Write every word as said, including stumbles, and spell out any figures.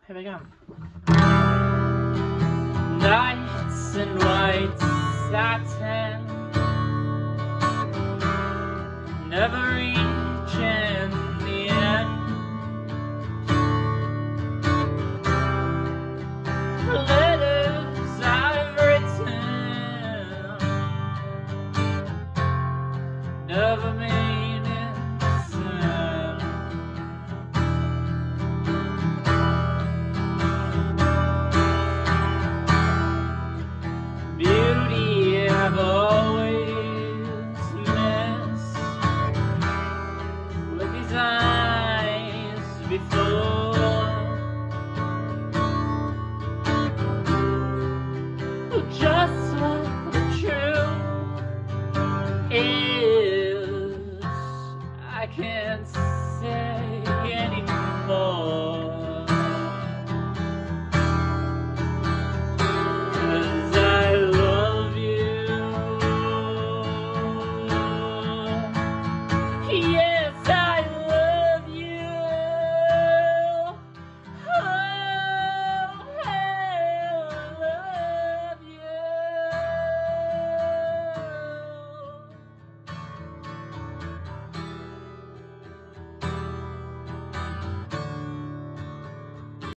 Here we go. Nights in white satin, never reaching the end. Letters I've written, never made it sound. Beauty I've always missed with these eyes before